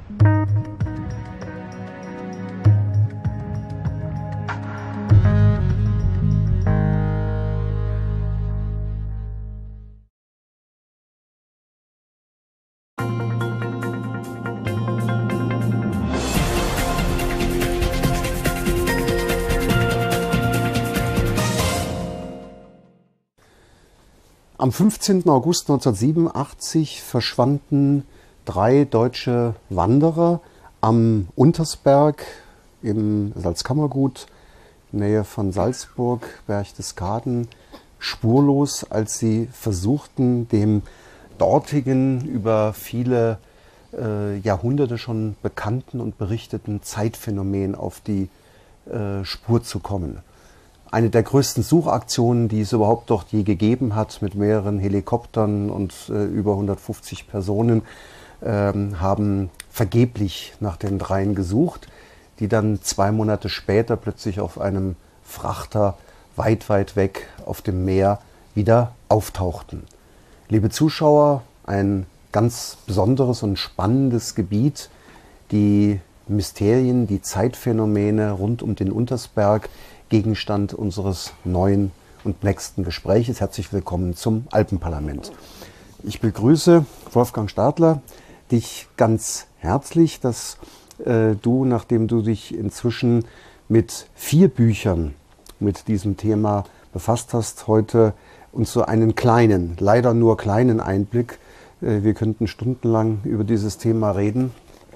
Am 15. August 1987 verschwanden 3 deutsche Wanderer am Untersberg im Salzkammergut, in der Nähe von Salzburg, Berchtesgaden, spurlos, als sie versuchten, dem dortigen, über viele Jahrhunderte schon bekannten und berichteten Zeitphänomen auf die Spur zu kommen. Eine der größten Suchaktionen, die es überhaupt dort je gegeben hat, mit mehreren Helikoptern und über 150 Personen, haben vergeblich nach den 3 gesucht, die dann 2 Monate später plötzlich auf einem Frachter weit, weit weg auf dem Meer wieder auftauchten. Liebe Zuschauer, ein ganz besonderes und spannendes Gebiet, die Mysterien, die Zeitphänomene rund um den Untersberg, Gegenstand unseres neuen und nächsten Gespräches. Herzlich willkommen zum Alpenparlament. Ich begrüße Wolfgang Stadler, dich ganz herzlich, dass du, nachdem du dich inzwischen mit 4 Büchern mit diesem Thema befasst hast, heute uns so einen kleinen, leider nur kleinen Einblick, wir könnten stundenlang über dieses Thema reden,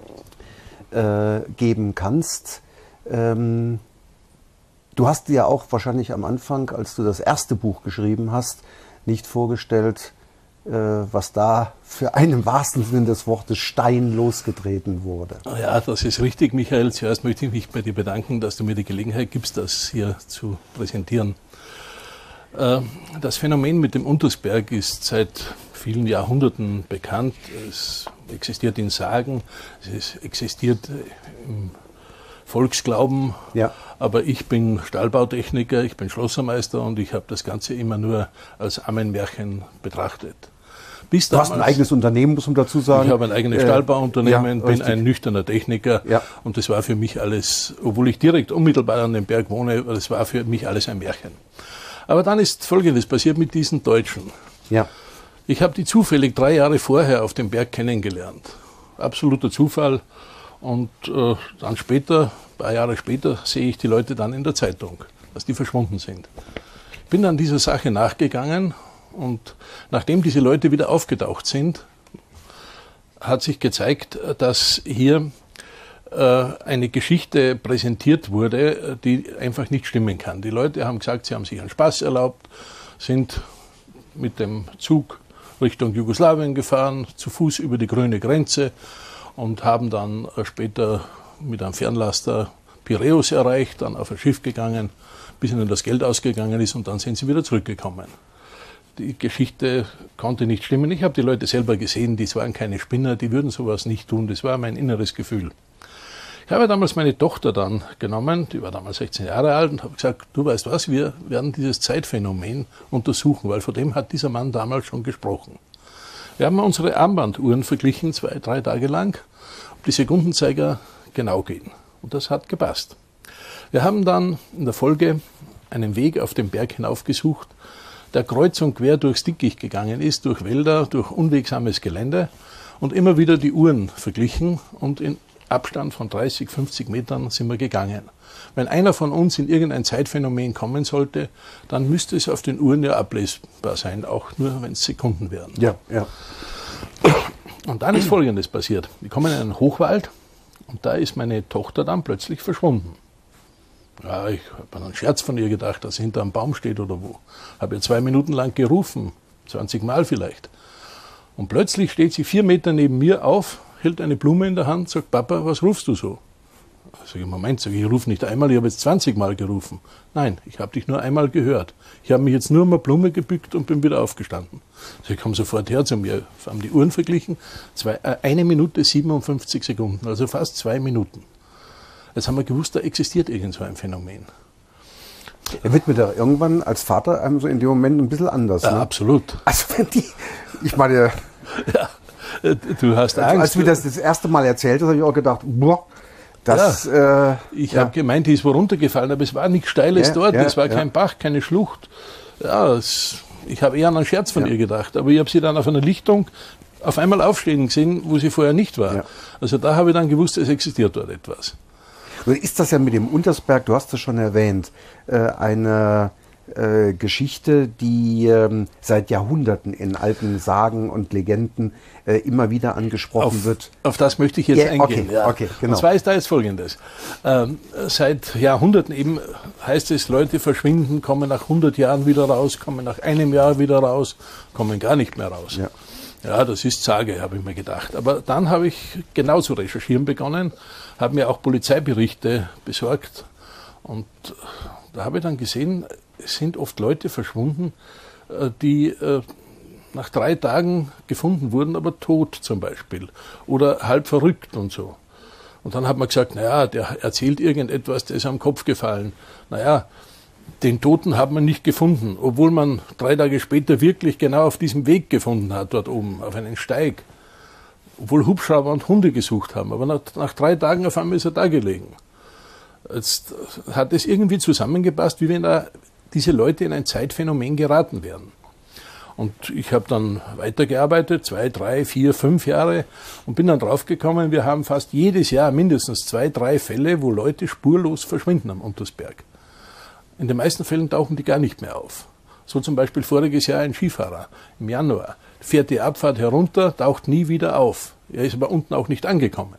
geben kannst. Du hast dir ja auch wahrscheinlich am Anfang, als du das erste Buch geschrieben hast, nicht vorgestellt, was da für einen im wahrsten Sinne des Wortes Stein losgetreten wurde. Ja, das ist richtig, Michael. Zuerst möchte ich mich bei dir bedanken, dass du mir die Gelegenheit gibst, das hier zu präsentieren. Das Phänomen mit dem Untersberg ist seit vielen Jahrhunderten bekannt. Es existiert in Sagen, es existiert im Volksglauben, ja. Aber ich bin Stallbautechniker, ich bin Schlossermeister und ich habe das Ganze immer nur als Ammenmärchen betrachtet. Du hast ein eigenes Unternehmen, muss man dazu sagen. Ich habe ein eigenes Stallbauunternehmen, bin ein nüchterner Techniker, und das war für mich alles, obwohl ich direkt unmittelbar an dem Berg wohne, das war für mich alles ein Märchen. Aber dann ist Folgendes passiert mit diesen Deutschen. Ja. Ich habe die zufällig 3 Jahre vorher auf dem Berg kennengelernt. Absoluter Zufall. Und dann später, ein paar Jahre später, sehe ich die Leute dann in der Zeitung, dass die verschwunden sind. Ich bin dann dieser Sache nachgegangen und nachdem diese Leute wieder aufgetaucht sind, hat sich gezeigt, dass hier eine Geschichte präsentiert wurde, die einfach nicht stimmen kann. Die Leute haben gesagt, sie haben sich einen Spaß erlaubt, sind mit dem Zug Richtung Jugoslawien gefahren, zu Fuß über die grüne Grenze, und haben dann später mit einem Fernlaster Piräus erreicht, dann auf ein Schiff gegangen, bis ihnen das Geld ausgegangen ist, und dann sind sie wieder zurückgekommen. Die Geschichte konnte nicht stimmen. Ich habe die Leute selber gesehen, die waren keine Spinner, die würden sowas nicht tun. Das war mein inneres Gefühl. Ich habe damals meine Tochter dann genommen, die war damals 16 Jahre alt, und habe gesagt, du weißt was, wir werden dieses Zeitphänomen untersuchen, weil von dem hat dieser Mann damals schon gesprochen. Wir haben unsere Armbanduhren verglichen, 2, 3 Tage lang, ob die Sekundenzeiger genau gehen. Und das hat gepasst. Wir haben dann in der Folge einen Weg auf den Berg hinaufgesucht, der kreuz und quer durchs Dickicht gegangen ist, durch Wälder, durch unwegsames Gelände, und immer wieder die Uhren verglichen, und in Abstand von 30, 50 Metern sind wir gegangen. Wenn einer von uns in irgendein Zeitphänomen kommen sollte, dann müsste es auf den Uhren ja ablesbar sein, auch nur wenn es Sekunden wären. Ja, ja. Und dann ist Folgendes passiert. Wir kommen in einen Hochwald und da ist meine Tochter dann plötzlich verschwunden. Ja, ich habe einen Scherz von ihr gedacht, dass sie hinter einem Baum steht oder wo. Habe ihr 2 Minuten lang gerufen, 20 Mal vielleicht. Und plötzlich steht sie 4 Meter neben mir auf, hält eine Blume in der Hand, sagt, Papa, was rufst du so? Sag ich, Moment, ich rufe nicht einmal, ich habe jetzt 20 Mal gerufen. Nein, ich habe dich nur einmal gehört. Ich habe mich jetzt nur um eine Blume gebückt und bin wieder aufgestanden. Sie kam sofort her zu mir, haben die Uhren verglichen, 1 Minute 57 Sekunden, also fast 2 Minuten. Jetzt haben wir gewusst, da existiert irgend so ein Phänomen. Er wird mir da irgendwann als Vater einem so in dem Moment ein bisschen anders. Ja, ne? Absolut. Also wenn die, ich meine... Ja. Du hast Angst. Als du das erste Mal erzählt hast, habe ich auch gedacht, boah, das... ich habe gemeint, die ist wo runtergefallen, aber es war nichts Steiles dort, es war kein Bach, keine Schlucht. Ja, ich habe eher an einen Scherz von ihr gedacht, aber ich habe sie dann auf einer Lichtung auf einmal aufstehen gesehen, wo sie vorher nicht war. Ja. Also da habe ich dann gewusst, es existiert dort etwas. Nun ist das ja mit dem Untersberg, du hast es schon erwähnt, eine Geschichte, die seit Jahrhunderten in alten Sagen und Legenden immer wieder angesprochen wird. Auf das möchte ich jetzt eingehen. Okay, genau. Und zwar ist da jetzt Folgendes. Seit Jahrhunderten eben heißt es, Leute verschwinden, kommen nach 100 Jahren wieder raus, kommen nach einem Jahr wieder raus, kommen gar nicht mehr raus. Ja, das ist Sage, habe ich mir gedacht. Aber dann habe ich genau zu recherchieren begonnen, habe mir auch Polizeiberichte besorgt und da habe ich dann gesehen, es sind oft Leute verschwunden, die nach 3 Tagen gefunden wurden, aber tot zum Beispiel oder halb verrückt und so. Und dann hat man gesagt, naja, der erzählt irgendetwas, der ist am Kopf gefallen. Naja, den Toten hat man nicht gefunden, obwohl man 3 Tage später wirklich genau auf diesem Weg gefunden hat, dort oben, auf einen Steig. Obwohl Hubschrauber und Hunde gesucht haben, aber nach 3 Tagen auf einmal ist er da gelegen. Jetzt hat es irgendwie zusammengepasst, wie wenn da diese Leute in ein Zeitphänomen geraten wären. Und ich habe dann weitergearbeitet, 2, 3, 4, 5 Jahre und bin dann draufgekommen, wir haben fast jedes Jahr mindestens 2, 3 Fälle, wo Leute spurlos verschwinden am Untersberg. In den meisten Fällen tauchen die gar nicht mehr auf. So zum Beispiel voriges Jahr ein Skifahrer im Januar. Fährt die Abfahrt herunter, taucht nie wieder auf. Er ist aber unten auch nicht angekommen.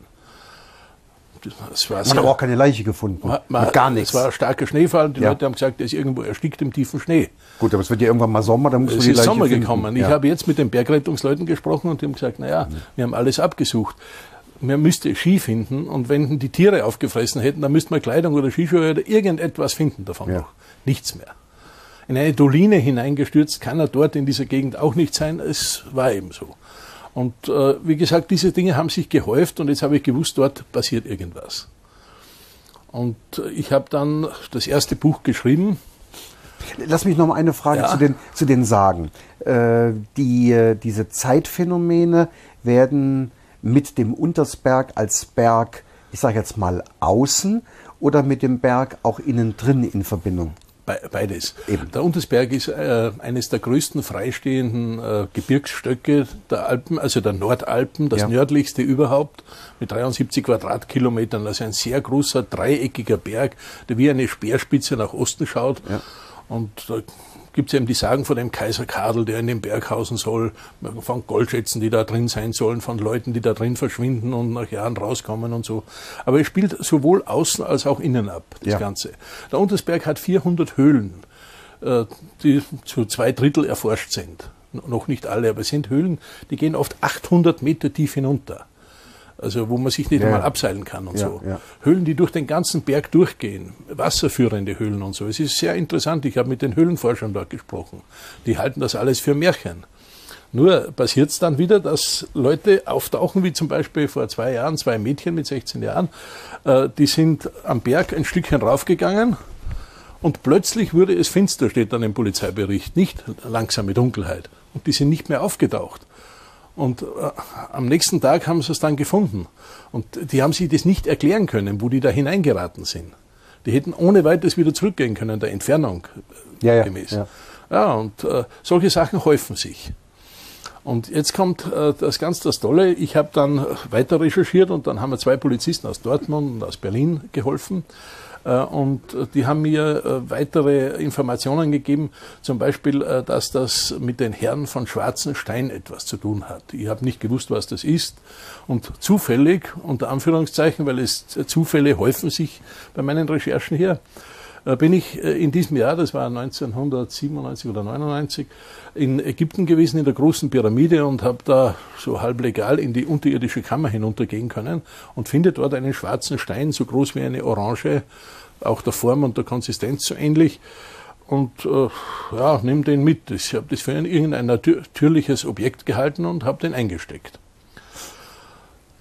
Man hat aber auch keine Leiche gefunden. Gar nichts. Es war ein starker Schneefall. Die Leute haben gesagt, er ist irgendwo erstickt im tiefen Schnee. Gut, aber es wird ja irgendwann mal Sommer, dann muss man die Es Leiche ist Sommer finden. gekommen. Ich habe jetzt mit den Bergrettungsleuten gesprochen und die haben gesagt, naja, wir haben alles abgesucht. Man müsste Ski finden und wenn die Tiere aufgefressen hätten, dann müsste man Kleidung oder Skischuhe oder irgendetwas finden davon noch. Nichts mehr. In eine Doline hineingestürzt kann er dort in dieser Gegend auch nicht sein. Es war eben so. Und wie gesagt, diese Dinge haben sich gehäuft und jetzt habe ich gewusst, dort passiert irgendwas. Und ich habe dann das erste Buch geschrieben. Lass mich noch mal eine Frage zu den Sagen. Diese Zeitphänomene werden mit dem Untersberg als Berg, ich sage jetzt mal außen, oder mit dem Berg auch innen drin in Verbindung? Beides. Eben. Der Untersberg ist eines der größten freistehenden Gebirgsstöcke der Alpen, also der Nordalpen, das nördlichste überhaupt, mit 73 Quadratkilometern, also ein sehr großer, dreieckiger Berg, der wie eine Speerspitze nach Osten schaut. Ja. Und da gibt es eben die Sagen von dem Kaiser Kadel, der in den Berg hausen soll, von Goldschätzen, die da drin sein sollen, von Leuten, die da drin verschwinden und nach Jahren rauskommen und so. Aber es spielt sowohl außen als auch innen ab, das Ganze. Der Untersberg hat 400 Höhlen, die zu 2/3 erforscht sind. Noch nicht alle, aber es sind Höhlen, die gehen oft 800 Meter tief hinunter. Also wo man sich nicht einmal abseilen kann und so. Ja. Höhlen, die durch den ganzen Berg durchgehen, wasserführende Höhlen und so. Es ist sehr interessant, ich habe mit den Höhlenforschern dort gesprochen. Die halten das alles für Märchen. Nur passiert es dann wieder, dass Leute auftauchen, wie zum Beispiel vor 2 Jahren, 2 Mädchen mit 16 Jahren, die sind am Berg ein Stückchen raufgegangen und plötzlich wurde es finster, steht dann im Polizeibericht, nicht langsame Dunkelheit. Und die sind nicht mehr aufgetaucht. Und am nächsten Tag haben sie es dann gefunden. Und die haben sich das nicht erklären können, wo die da hineingeraten sind. Die hätten ohne weiteres wieder zurückgehen können, der Entfernung gemäß. Ja, und solche Sachen häufen sich. Und jetzt kommt das Tolle. Ich habe dann weiter recherchiert und dann haben mir 2 Polizisten aus Dortmund und aus Berlin geholfen. Und die haben mir weitere Informationen gegeben, zum Beispiel, dass das mit den Herren von Schwarzenstein etwas zu tun hat. Ich habe nicht gewusst, was das ist. Und zufällig, unter Anführungszeichen, weil Zufälle häufen sich bei meinen Recherchen hier, bin ich in diesem Jahr, das war 1997 oder 99, in Ägypten gewesen, in der großen Pyramide und habe da so halb legal in die unterirdische Kammer hinuntergehen können und finde dort einen schwarzen Stein, so groß wie eine Orange, auch der Form und der Konsistenz so ähnlich. Und nimm den mit. Ich habe das für irgendein natürliches Objekt gehalten und habe den eingesteckt.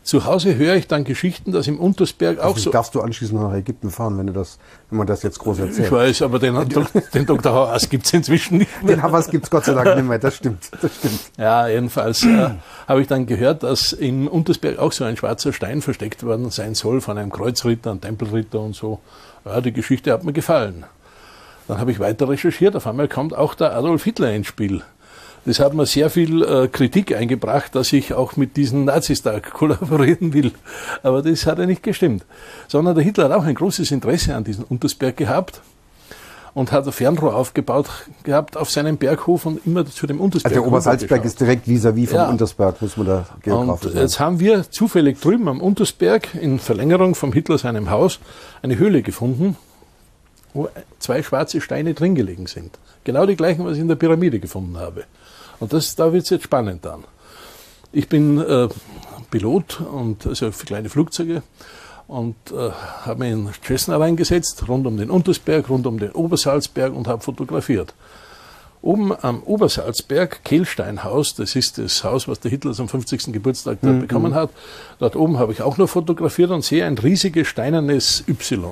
Zu Hause höre ich dann Geschichten, dass im Untersberg auch so... Darfst du anschließend nach Ägypten fahren, wenn man das jetzt groß erzählt? Ich weiß, aber den Dr. Hawass gibt es inzwischen nicht mehr. Den Hawass gibt es Gott sei Dank nicht mehr, das stimmt. Ja, jedenfalls habe ich dann gehört, dass im Untersberg auch so ein schwarzer Stein versteckt worden sein soll von einem Kreuzritter, einem Tempelritter und so. Ja, die Geschichte hat mir gefallen. Dann habe ich weiter recherchiert, auf einmal kommt auch der Adolf Hitler ins Spiel. Das hat mir sehr viel Kritik eingebracht, dass ich auch mit diesen Nazis da kollaborieren will. Aber das hat ja nicht gestimmt. Sondern der Hitler hat auch ein großes Interesse an diesem Untersberg gehabt und hat ein Fernrohr aufgebaut gehabt auf seinem Berghof und immer zu dem Untersberg. Also der Obersalzberg ist direkt vis-à-vis vom Untersberg, muss man da geografisch sagen. Und jetzt haben wir zufällig drüben am Untersberg in Verlängerung vom Hitler seinem Haus eine Höhle gefunden, wo 2 schwarze Steine drin gelegen sind. Genau die gleichen, was ich in der Pyramide gefunden habe. Und da wird es jetzt spannend dann. Ich bin Pilot und also für kleine Flugzeuge und habe mich in Cessna reingesetzt, rund um den Untersberg, rund um den Obersalzberg und habe fotografiert. Oben am Obersalzberg, Kehlsteinhaus, das ist das Haus, was der Hitler zum 50. Geburtstag da bekommen hat. Dort oben habe ich auch noch fotografiert und sehe ein riesiges steinernes Y.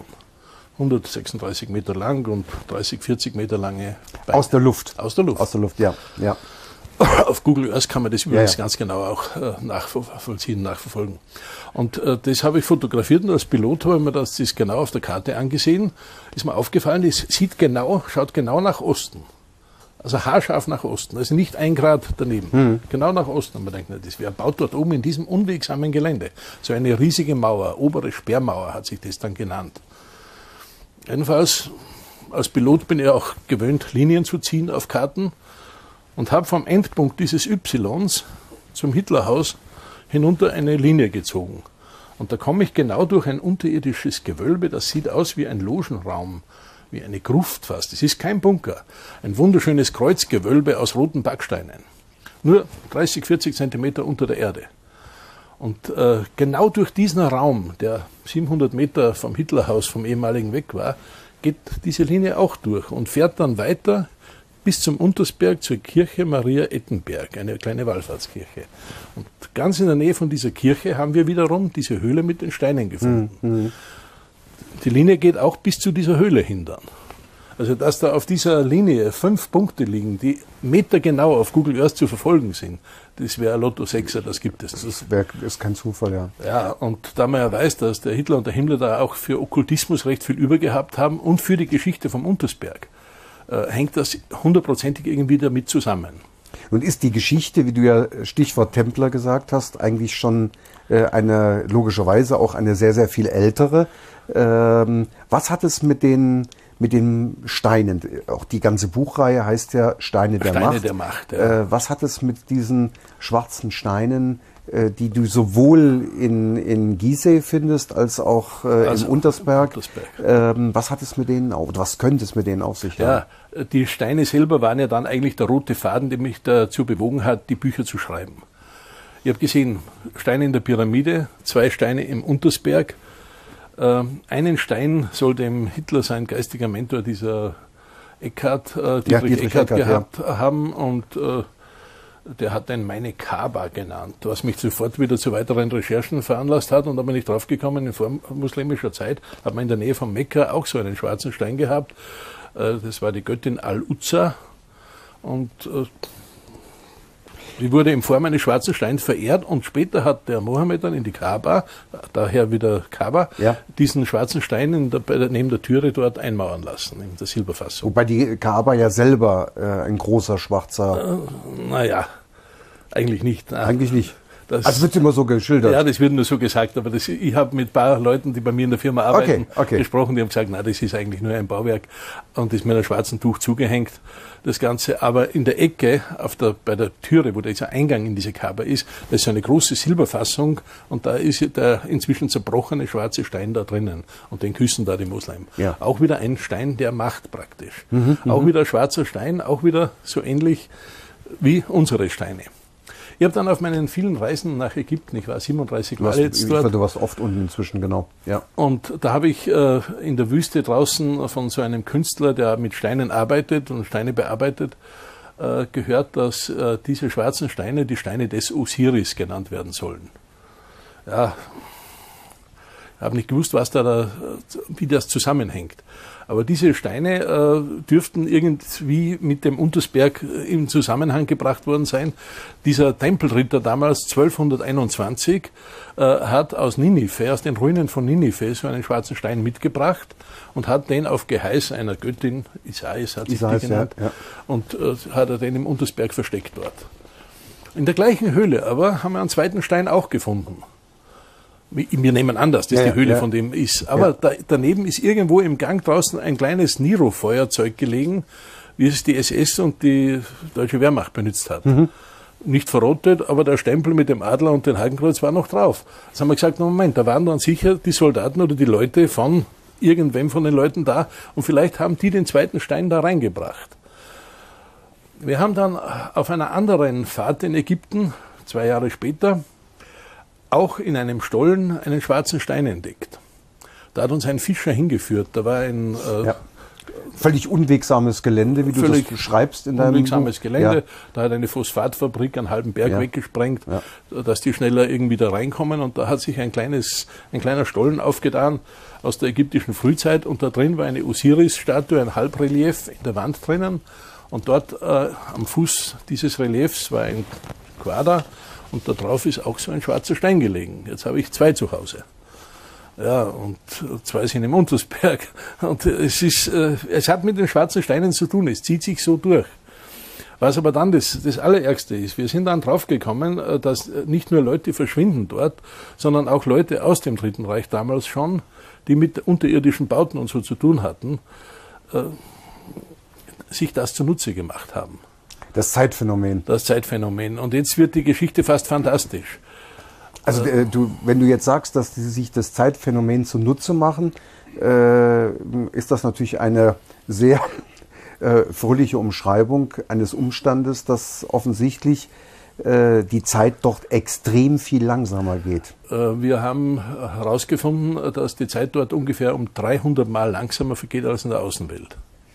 136 Meter lang und 30, 40 Meter lange Beine. Aus der Luft? Aus der Luft. Aus der Luft, ja. Auf Google Earth kann man das übrigens ganz genau auch nachverfolgen. Und das habe ich fotografiert und als Pilot habe ich mir das genau auf der Karte angesehen. Ist mir aufgefallen, es schaut genau nach Osten. Also haarscharf nach Osten, also nicht 1 Grad daneben. Genau nach Osten. Und man denkt, wer baut dort oben in diesem unwegsamen Gelände? So eine riesige Mauer, obere Sperrmauer hat sich das dann genannt. Jedenfalls, als Pilot bin ich auch gewöhnt, Linien zu ziehen auf Karten und habe vom Endpunkt dieses Ys zum Hitlerhaus hinunter eine Linie gezogen. Und da komme ich genau durch ein unterirdisches Gewölbe, das sieht aus wie ein Logenraum, wie eine Gruft fast. Es ist kein Bunker. Ein wunderschönes Kreuzgewölbe aus roten Backsteinen. Nur 30, 40 Zentimeter unter der Erde. Und genau durch diesen Raum, der 700 Meter vom Hitlerhaus, vom ehemaligen weg war, geht diese Linie auch durch und fährt dann weiter bis zum Untersberg zur Kirche Maria Ettenberg, eine kleine Wallfahrtskirche. Und ganz in der Nähe von dieser Kirche haben wir wiederum diese Höhle mit den Steinen gefunden. Die Linie geht auch bis zu dieser Höhle hin dann. Also dass da auf dieser Linie 5 Punkte liegen, die metergenau auf Google Earth zu verfolgen sind, das wäre Lotto 6er, das gibt es. Das ist kein Zufall, ja. Ja, und da man ja weiß, dass der Hitler und der Himmler da auch für Okkultismus recht viel übergehabt haben und für die Geschichte vom Untersberg, hängt das hundertprozentig irgendwie damit zusammen. Nun ist die Geschichte, wie du ja Stichwort Templer gesagt hast, eigentlich schon logischerweise auch eine sehr, sehr viel ältere. Was hat es mit den Steinen, auch die ganze Buchreihe heißt ja Steine der Macht. Der Macht, ja. Was hat es mit diesen schwarzen Steinen, die du sowohl in Gizeh findest, als auch im Untersberg? Was hat es mit denen auf, was könnte es mit denen auf sich haben? Ja, die Steine selber waren ja dann eigentlich der rote Faden, der mich dazu bewogen hat, die Bücher zu schreiben. Ich habe gesehen, Steine in der Pyramide, 2 Steine im Untersberg. Einen Stein soll dem Hitler sein geistiger Mentor, dieser Dietrich Eckart gehabt haben und der hat den Meine Kaaba genannt, was mich sofort wieder zu weiteren Recherchen veranlasst hat und da bin ich draufgekommen, in vormuslimischer Zeit hat man in der Nähe von Mekka auch so einen schwarzen Stein gehabt. Das war die Göttin Al-Uzza und die wurde in Form eines schwarzen Steins verehrt und später hat der Mohammed dann in die Kaaba, daher wieder Kaaba, diesen schwarzen Stein neben der Türe dort einmauern lassen, in der Silberfassung. Wobei die Kaaba ja selber ein großer schwarzer... naja, eigentlich nicht. Eigentlich nicht. Also wird immer so geschildert? Ja, das wird nur so gesagt, aber ich habe mit ein paar Leuten, die bei mir in der Firma arbeiten, gesprochen, die haben gesagt, na, das ist eigentlich nur ein Bauwerk und ist mit einem schwarzen Tuch zugehängt, das Ganze. Aber in der Ecke, bei der Türe, wo dieser Eingang in diese Kaaba ist, da ist so eine große Silberfassung und da ist der inzwischen zerbrochene schwarze Stein da drinnen und den küssen da die Moslem. Ja. Auch wieder ein Stein der Macht praktisch. Auch wieder ein schwarzer Stein, auch wieder so ähnlich wie unsere Steine. Ich habe dann auf meinen vielen Reisen nach Ägypten, ich war 37 Mal jetzt dort. Du warst oft unten inzwischen, genau. Ja. Und da habe ich in der Wüste draußen von so einem Künstler, der mit Steinen arbeitet und Steine bearbeitet, gehört, dass diese schwarzen Steine die Steine des Osiris genannt werden sollen. ja, habe nicht gewusst, wie das zusammenhängt. Aber diese Steine dürften irgendwie mit dem Untersberg in Zusammenhang gebracht worden sein. Dieser Tempelritter damals, 1221, hat aus Ninive, aus den Ruinen von Ninive, so einen schwarzen Stein mitgebracht und hat den auf Geheiß einer Göttin, Isais hat sich die genannt, ja. Und hat er den im Untersberg versteckt dort. In der gleichen Höhle aber haben wir einen zweiten Stein auch gefunden. Wir nehmen an, dass das die Höhle von dem ist. Aber daneben ist irgendwo im Gang draußen ein kleines Niro-Feuerzeug gelegen, wie es die SS und die deutsche Wehrmacht benutzt hat. Mhm. Nicht verrottet, aber der Stempel mit dem Adler und dem Hakenkreuz war noch drauf. Jetzt haben wir gesagt, Moment, da waren dann sicher die Soldaten oder die Leute von irgendwem von den Leuten da und vielleicht haben die den zweiten Stein da reingebracht. Wir haben dann auf einer anderen Fahrt in Ägypten, 2 Jahre später, auch in einem Stollen einen schwarzen Stein entdeckt. Da hat uns ein Fischer hingeführt. Da war ein völlig unwegsames Gelände, wie du das beschreibst in deinem Buch. Unwegsames Gelände. Ja. Da hat eine Phosphatfabrik einen halben Berg weggesprengt, dass die schneller irgendwie da reinkommen. Und da hat sich ein kleiner Stollen aufgetan aus der ägyptischen Frühzeit. Und da drin war eine Osiris-Statue, ein Halbrelief in der Wand drinnen. Und dort am Fuß dieses Reliefs war ein Quader. Und da drauf ist auch so ein schwarzer Stein gelegen. Jetzt habe ich 2 zu Hause. Ja, und 2 sind im Untersberg. Und es hat mit den schwarzen Steinen zu tun. Es zieht sich so durch. Was aber dann das Allerärgste ist, wir sind dann draufgekommen, dass nicht nur Leute verschwinden dort, sondern auch Leute aus dem Dritten Reich damals schon, die mit unterirdischen Bauten und so zu tun hatten, sich das zunutze gemacht haben. Das Zeitphänomen. Das Zeitphänomen. Und jetzt wird die Geschichte fast fantastisch. Also wenn du jetzt sagst, dass sie sich das Zeitphänomen zunutze machen, ist das natürlich eine sehr fröhliche Umschreibung eines Umstandes, dass offensichtlich die Zeit dort extrem viel langsamer geht. Wir haben herausgefunden, dass die Zeit dort ungefähr um 300 Mal langsamer vergeht als in der Außenwelt.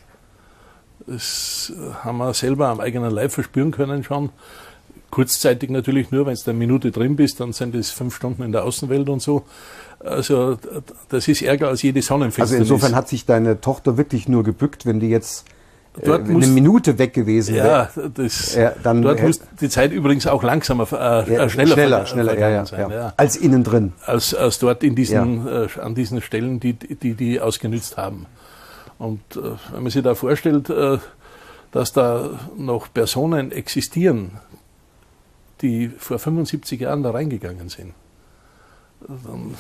Das haben wir selber am eigenen Leib verspüren können schon. Kurzzeitig natürlich nur, wenn du eine Minute drin bist, dann sind es 5 Stunden in der Außenwelt und so. Also das ist ärger als jede Sonnenfinsternis. Also insofern hat sich deine Tochter wirklich nur gebückt, wenn die jetzt eine Minute weg gewesen wäre. Ja, dort muss die Zeit übrigens auch langsamer, schneller sein. Ja. Als innen drin. Als dort in an diesen Stellen, die ausgenützt haben. Und wenn man sich da vorstellt, dass da noch Personen existieren, die vor 75 Jahren da reingegangen sind, dann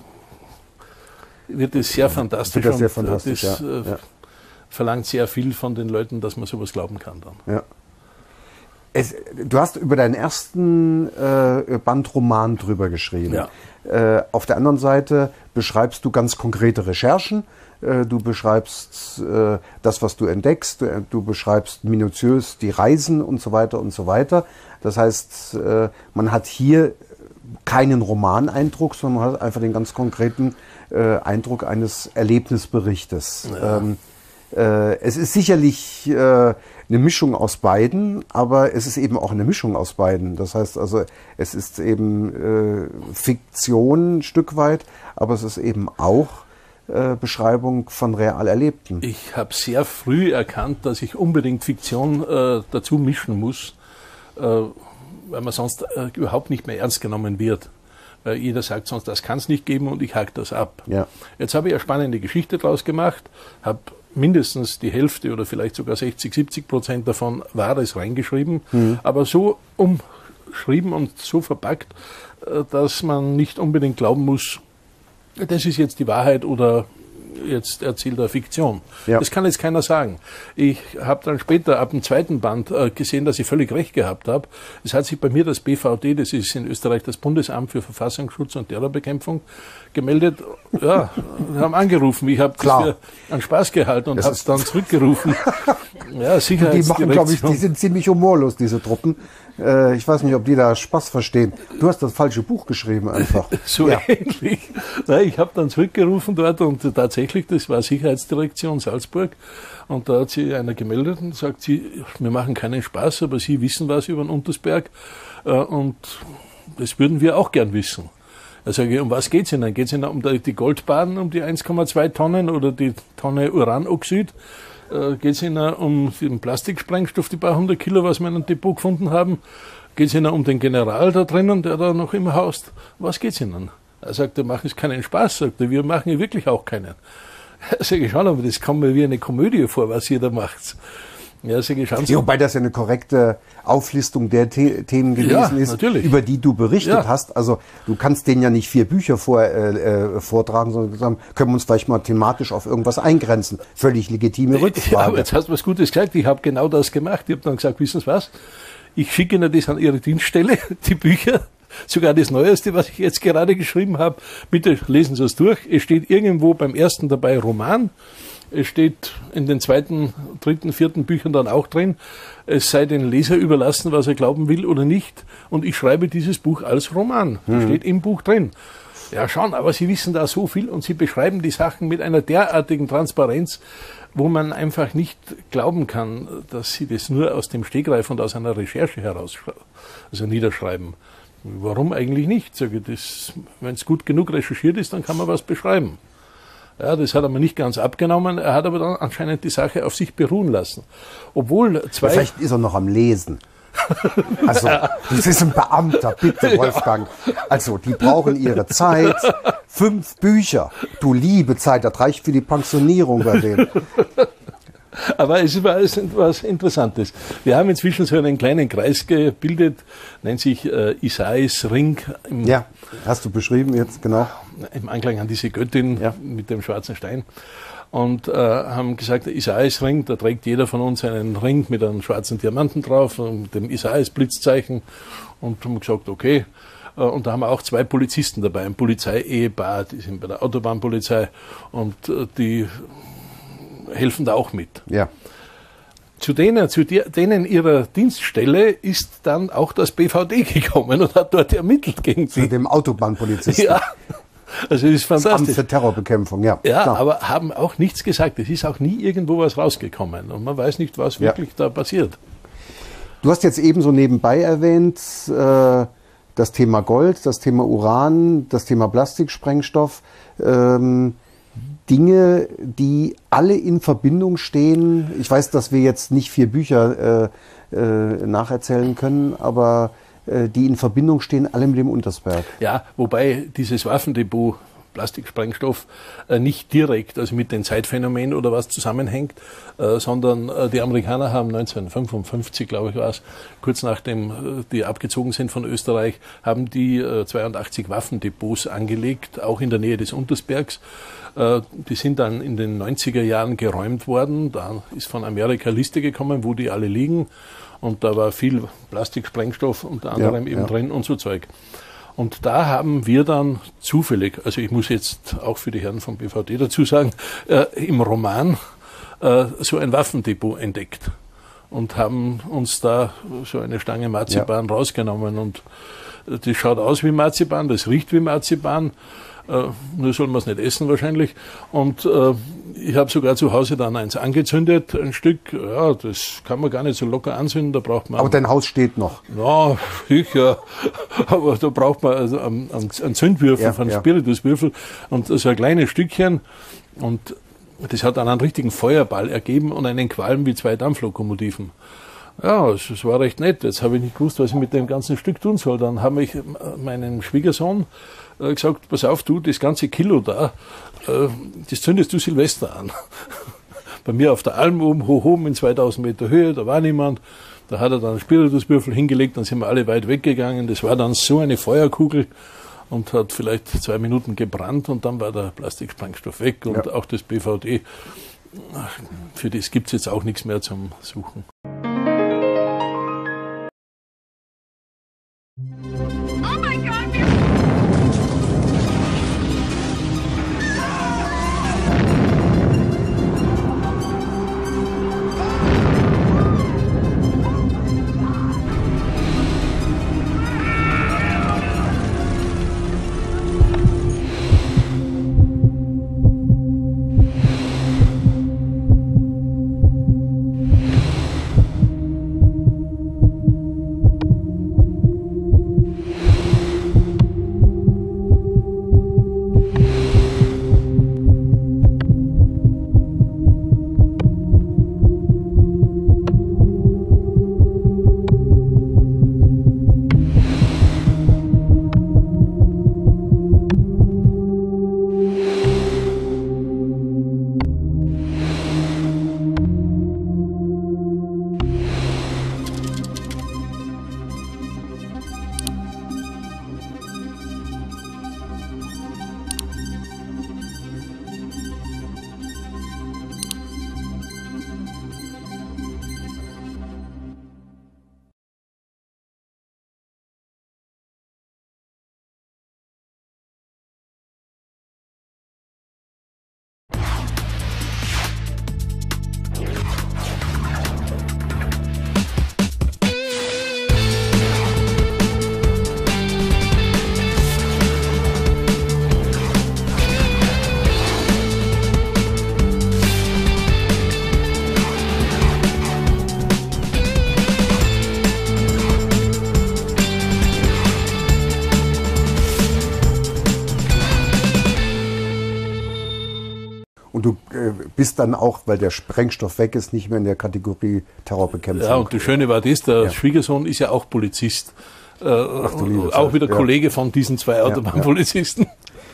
wird es sehr fantastisch. Das verlangt sehr viel von den Leuten, dass man sowas glauben kann dann. Ja. Du hast über deinen ersten Band Roman drüber geschrieben. Ja. Auf der anderen Seite beschreibst du ganz konkrete Recherchen. Du beschreibst das, was du entdeckst. Du beschreibst minutiös die Reisen und so weiter und so weiter. Das heißt, man hat hier keinen Romaneindruck, sondern man hat einfach den ganz konkreten Eindruck eines Erlebnisberichtes. Ja. Es ist sicherlich eine Mischung aus beiden, aber es ist eben auch eine Mischung aus beiden. Das heißt also, es ist eben Fiktion ein Stück weit, aber es ist eben auch Beschreibung von real Erlebten. Ich habe sehr früh erkannt, dass ich unbedingt Fiktion dazu mischen muss, weil man sonst überhaupt nicht mehr ernst genommen wird. Weil jeder sagt sonst, das kann es nicht geben und ich hake das ab. Ja. Jetzt habe ich eine spannende Geschichte draus gemacht, habe mindestens die Hälfte oder vielleicht sogar 60-70% davon Wahres reingeschrieben, aber so umschrieben und so verpackt, dass man nicht unbedingt glauben muss, das ist jetzt die Wahrheit oder jetzt erzählt er Fiktion. Ja. Das kann jetzt keiner sagen. Ich habe dann später ab dem 2. Band gesehen, dass ich völlig recht gehabt habe. Es hat sich bei mir das BVD, das ist in Österreich das Bundesamt für Verfassungsschutz und Terrorbekämpfung, gemeldet. Ja, wir haben angerufen. Ich habe das für einen Spaß gehalten und habe es dann zurückgerufen. Ja, die machen, glaube ich, die sind ziemlich humorlos, diese Truppen. Ich weiß nicht, ob die da Spaß verstehen. Du hast das falsche Buch geschrieben einfach. So ähnlich. Ja, ich habe dann zurückgerufen dort und tatsächlich, das war Sicherheitsdirektion Salzburg. Und da hat sich einer gemeldet und sagt, wir machen keinen Spaß, aber Sie wissen was über den Untersberg und das würden wir auch gern wissen. Da sage ich, um was geht's Ihnen? Geht es Ihnen um die Goldbarren, um die 1,2 Tonnen oder die Tonne Uranoxid? Geht es Ihnen um den Plastiksprengstoff, die paar 100 Kilo, was wir in einem Depot gefunden haben? Geht es Ihnen um den General da drinnen, der da noch immer haust? Was geht's Ihnen? Er sagt, machen es keinen Spaß, sagt er, wir machen wirklich auch keinen. Sag ich schon, aber das kommt mir wie eine Komödie vor, was ihr da macht. Ja, sag ich schon. Ja, wobei das ja eine korrekte Auflistung der Themen gewesen ist, natürlich, über die du berichtet hast. Also du kannst denen ja nicht 4 Bücher vortragen, sondern können wir uns vielleicht mal thematisch auf irgendwas eingrenzen. Völlig legitime Rückfrage. Ja, aber jetzt hast du was Gutes gesagt. Ich habe genau das gemacht. Ich habe dann gesagt, wissen Sie was? Ich schicke Ihnen das an Ihre Dienststelle, die Bücher. Sogar das Neueste, was ich jetzt gerade geschrieben habe, bitte lesen Sie es durch. Es steht irgendwo beim ersten dabei Roman. Es steht in den 2., 3., 4. Büchern dann auch drin, es sei den Leser überlassen, was er glauben will oder nicht. Und ich schreibe dieses Buch als Roman. Steht im Buch drin. Ja schon, aber Sie wissen da so viel und Sie beschreiben die Sachen mit einer derartigen Transparenz, wo man einfach nicht glauben kann, dass Sie das nur aus dem Stegreif und aus einer Recherche heraus niederschreiben. Warum eigentlich nicht? Sage ich, wenn es gut genug recherchiert ist, dann kann man was beschreiben. Ja, das hat er mir nicht ganz abgenommen. Er hat aber dann anscheinend die Sache auf sich beruhen lassen. Obwohl zwei... Vielleicht ist er noch am Lesen. Also, das ist ein Beamter, bitte, Wolfgang. Also, die brauchen ihre Zeit. 5 Bücher. Du liebe Zeit, das reicht für die Pensionierung bei denen. Aber es war was Interessantes. Wir haben inzwischen so einen kleinen Kreis gebildet, nennt sich Isais Ring. Ja, hast du beschrieben jetzt, genau. Im Anklang an diese Göttin mit dem schwarzen Stein. Und haben gesagt, Isais Ring, da trägt jeder von uns einen Ring mit einem schwarzen Diamanten drauf, mit dem Isais Blitzzeichen. Und haben gesagt, okay. Und da haben wir auch 2 Polizisten dabei, ein Polizei-Ehepaar, die sind bei der Autobahnpolizei und die helfen da auch mit. Ja. Zu denen ihrer Dienststelle ist dann auch das BVD gekommen und hat dort ermittelt gegen sie. Zu dem Autobahnpolizisten. Ja, also das ist fantastisch. Das Amt für Terrorbekämpfung, ja. Ja, klar. Aber haben auch nichts gesagt. Es ist auch nie irgendwo was rausgekommen und man weiß nicht, was wirklich da passiert. Du hast jetzt eben so nebenbei erwähnt, das Thema Gold, das Thema Uran, das Thema Plastiksprengstoff. Dinge, die alle in Verbindung stehen. Ich weiß, dass wir jetzt nicht 4 Bücher nacherzählen können, aber die in Verbindung stehen, alle mit dem Untersberg. Ja, wobei dieses Waffendepot Plastiksprengstoff nicht direkt, also mit den Zeitphänomenen oder was zusammenhängt, sondern die Amerikaner haben 1955, glaube ich war es, kurz nachdem die abgezogen sind von Österreich, haben die 82 Waffendepots angelegt, auch in der Nähe des Untersbergs. Die sind dann in den 90er Jahren geräumt worden. Da ist von Amerika Liste gekommen, wo die alle liegen. Und da war viel Plastiksprengstoff unter anderem eben drin und so Zeug. Und da haben wir dann zufällig, also ich muss jetzt auch für die Herren vom BVD dazu sagen, im Roman so ein Waffendepot entdeckt und haben uns da so eine Stange Marzipan rausgenommen. Und das schaut aus wie Marzipan, das riecht wie Marzipan. Nur soll man es nicht essen wahrscheinlich. Und ich habe sogar zu Hause dann eins angezündet, ein Stück. Ja, das kann man gar nicht so locker anzünden, da braucht man... Aber dein Haus steht noch. Ja, sicher. Aber da braucht man also einen Zündwürfel, von Spirituswürfel und so ein kleines Stückchen. Und das hat dann einen richtigen Feuerball ergeben und einen Qualm wie 2 Dampflokomotiven. Ja, es war recht nett. Jetzt habe ich nicht gewusst, was ich mit dem ganzen Stück tun soll. Dann habe ich meinen Schwiegersohn gesagt, pass auf, du, das ganze Kilo da, das zündest du Silvester an. Bei mir auf der Alm oben, hoch oben in 2000 Meter Höhe, da war niemand. Da hat er dann einen Spirituswürfel hingelegt, dann sind wir alle weit weggegangen. Das war dann so eine Feuerkugel und hat vielleicht 2 Minuten gebrannt und dann war der Plastiksprengstoff weg und auch das BVD. Für das gibt es jetzt auch nichts mehr zum Suchen. Und du bist dann auch, weil der Sprengstoff weg ist, nicht mehr in der Kategorie Terrorbekämpfung. Ja, und das Schöne war das, der Schwiegersohn ist ja auch Polizist. Auch wieder Kollege von diesen zwei Autobahnpolizisten.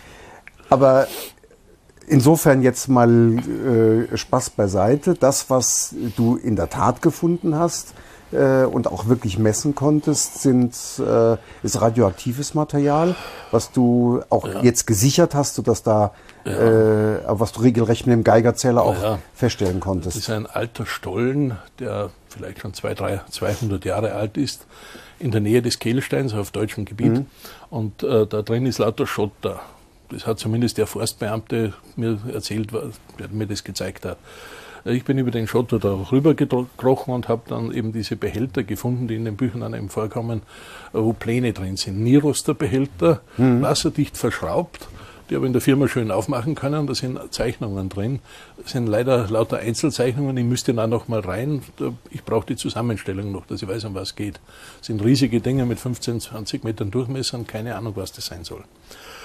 Aber insofern jetzt mal Spaß beiseite. Das, was du in der Tat gefunden hast und auch wirklich messen konntest, ist radioaktives Material, was du auch jetzt gesichert hast, sodass da, was du regelrecht mit dem Geigerzähler auch feststellen konntest. Das ist ein alter Stollen, der vielleicht schon 200 Jahre alt ist, in der Nähe des Kehlsteins auf deutschem Gebiet. Und da drin ist lauter Schotter. Das hat zumindest der Forstbeamte mir erzählt, der mir das gezeigt hat. Ich bin über den Schotter da rüber gekrochen und habe dann eben diese Behälter gefunden, die in den Büchern dann eben vorkommen, wo Pläne drin sind. Nieroster-Behälter, wasserdicht verschraubt. Die habe ich in der Firma schön aufmachen können. Da sind Zeichnungen drin. Das sind leider lauter Einzelzeichnungen. Ich müsste da noch mal rein. Ich brauche die Zusammenstellung noch, dass ich weiß, um was es geht. Das sind riesige Dinge mit 15, 20 Metern Durchmesser und keine Ahnung, was das sein soll.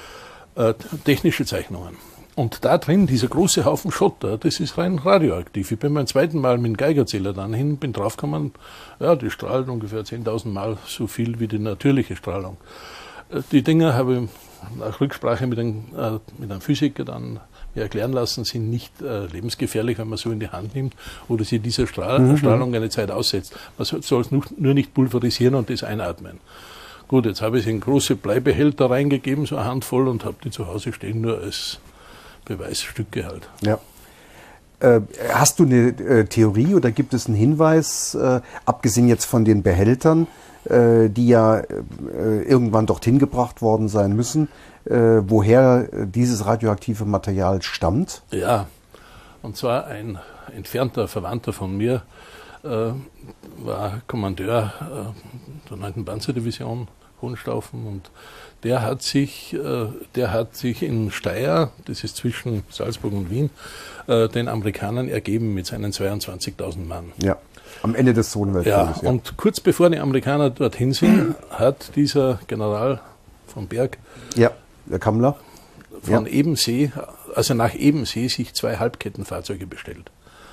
Technische Zeichnungen. Und da drin, dieser große Haufen Schotter, das ist rein radioaktiv. Ich bin beim zweiten Mal mit dem Geigerzähler dann hin, bin draufgekommen, die strahlt ungefähr 10.000 Mal so viel wie die natürliche Strahlung. Die Dinger habe ich nach Rücksprache mit einem Physiker dann mir erklären lassen, sind nicht lebensgefährlich, wenn man so in die Hand nimmt oder sie dieser Strahlung eine Zeit aussetzt. Man soll es nur nicht pulverisieren und das einatmen. Gut, jetzt habe ich in große Bleibehälter reingegeben, so eine Handvoll, und habe die zu Hause stehen, nur als Beweisstücke halt. Ja. Hast du eine Theorie oder gibt es einen Hinweis, abgesehen jetzt von den Behältern, die ja irgendwann dorthin gebracht worden sein müssen, woher dieses radioaktive Material stammt? Ja, und zwar ein entfernter Verwandter von mir war Kommandeur der 9. Panzerdivision Hohenstaufen, und der hat sich in Steyr, das ist zwischen Salzburg und Wien, den Amerikanern ergeben mit seinen 22.000 Mann. Ja, am Ende des Zweiten Weltkrieges. Ja, und kurz bevor die Amerikaner dorthin sind, hat dieser General von Berg, der Kammler, von Ebensee, also nach Ebensee, sich 2 Halbkettenfahrzeuge bestellt.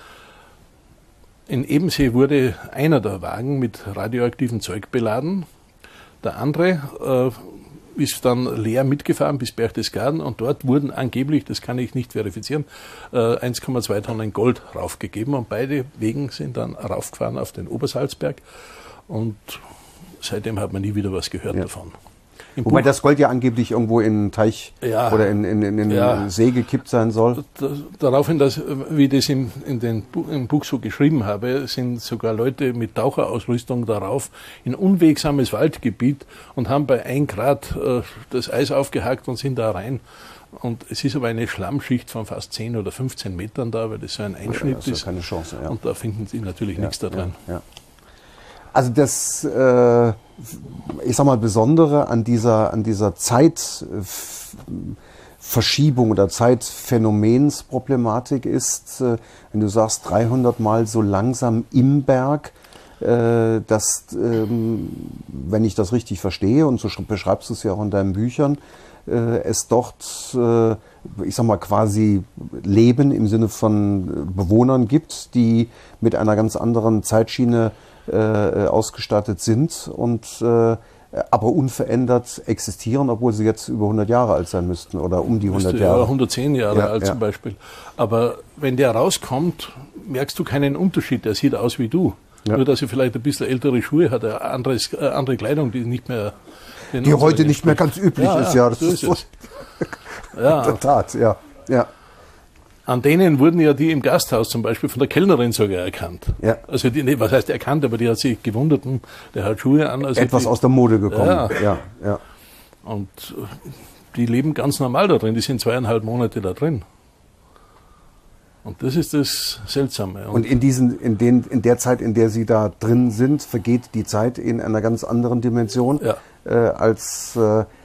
In Ebensee wurde einer der Wagen mit radioaktivem Zeug beladen. Der andere ist dann leer mitgefahren bis Berchtesgaden, und dort wurden angeblich, das kann ich nicht verifizieren, 1,2 Tonnen Gold raufgegeben, und beide Wegen sind dann raufgefahren auf den Obersalzberg, und seitdem hat man nie wieder was gehört davon. Wobei das Gold ja angeblich irgendwo in einen Teich oder in den See gekippt sein soll. Daraufhin, wie ich das im Buch so geschrieben habe, sind sogar Leute mit Taucherausrüstung darauf in unwegsames Waldgebiet und haben bei 1 Grad das Eis aufgehakt und sind da rein. Und es ist aber eine Schlammschicht von fast 10 oder 15 Metern da, weil das so ein Einschnitt ist. Keine Chance, Und da finden sie natürlich nichts da drin. Ja. Also das, ich sag mal, Besondere an dieser Zeitverschiebung oder Zeitphänomensproblematik ist, wenn du sagst 300 Mal so langsam im Berg, dass, wenn ich das richtig verstehe, und so beschreibst du es ja auch in deinen Büchern, es dort, ich sag mal, quasi Leben im Sinne von Bewohnern gibt, die mit einer ganz anderen Zeitschiene ausgestattet sind und aber unverändert existieren, obwohl sie jetzt über 100 Jahre alt sein müssten oder um die 100 Jahre. Ja, 110 Jahre alt zum Beispiel. Aber wenn der rauskommt, merkst du keinen Unterschied. Der sieht aus wie du. Ja. Nur, dass er vielleicht ein bisschen ältere Schuhe hat, andere Kleidung, die nicht mehr... Die heute nicht mehr ganz üblich ist. Ja, das ist so. Ja. In der Tat, ja. An denen wurden ja die im Gasthaus zum Beispiel von der Kellnerin sogar erkannt. Ja. Also was heißt erkannt, aber die hat sich gewundert, der hat Schuhe an. Also etwas aus der Mode gekommen. Ja. Und die leben ganz normal da drin, die sind 2,5 Monate da drin. Und das ist das Seltsame. Und in der Zeit, in der sie da drin sind, vergeht die Zeit in einer ganz anderen Dimension als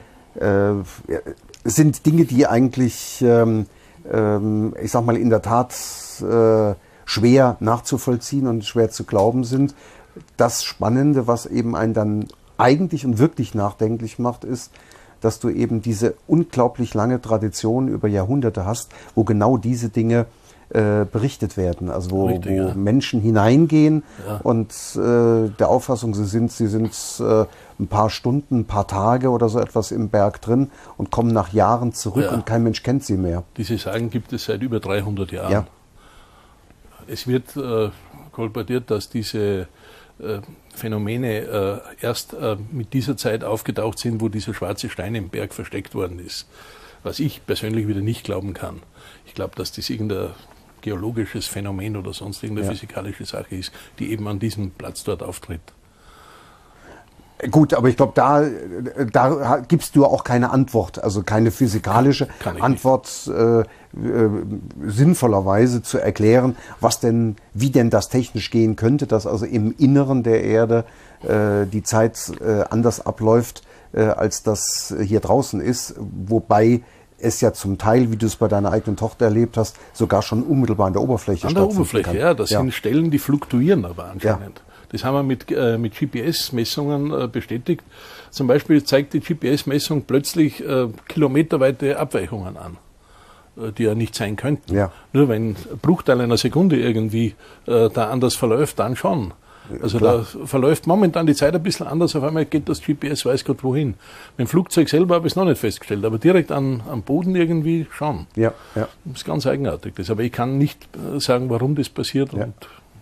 es sind Dinge, die eigentlich ich sag mal, in der Tat schwer nachzuvollziehen und schwer zu glauben sind. Das Spannende, was eben einen dann eigentlich und wirklich nachdenklich macht, ist, dass du eben diese unglaublich lange Tradition über Jahrhunderte hast, wo genau diese Dinge berichtet werden, also wo Menschen hineingehen und der Auffassung sie sind ein paar Stunden, ein paar Tage oder so etwas im Berg drin und kommen nach Jahren zurück und kein Mensch kennt sie mehr. Diese Sagen gibt es seit über 300 Jahren. Ja. Es wird kolportiert, dass diese Phänomene erst mit dieser Zeit aufgetaucht sind, wo dieser schwarze Stein im Berg versteckt worden ist. Was ich persönlich wieder nicht glauben kann. Ich glaube, dass das irgendein geologisches Phänomen oder sonst irgendeine physikalische Sache ist, die eben an diesem Platz dort auftritt. Gut, aber ich glaube, da gibst du auch keine Antwort, also keine physikalische Antwort sinnvollerweise zu erklären, wie denn das technisch gehen könnte, dass also im Inneren der Erde die Zeit anders abläuft, als das hier draußen ist, wobei es ja zum Teil, wie du es bei deiner eigenen Tochter erlebt hast, sogar schon unmittelbar an der Oberfläche stattfindet. An der Oberfläche, ja. Das sind Stellen, die fluktuieren aber anscheinend. Ja. Das haben wir mit GPS-Messungen bestätigt. Zum Beispiel zeigt die GPS-Messung plötzlich kilometerweite Abweichungen an, die ja nicht sein könnten. Ja. Nur wenn ein Bruchteil einer Sekunde irgendwie da anders verläuft, dann schon. Also da verläuft momentan die Zeit ein bisschen anders, auf einmal geht das GPS weiß Gott wohin. Mit dem Flugzeug selber habe ich es noch nicht festgestellt, aber direkt am Boden irgendwie schon. Ja, ja. Das ist ganz eigenartig. Aber ich kann nicht sagen, warum das passiert. Ja. Und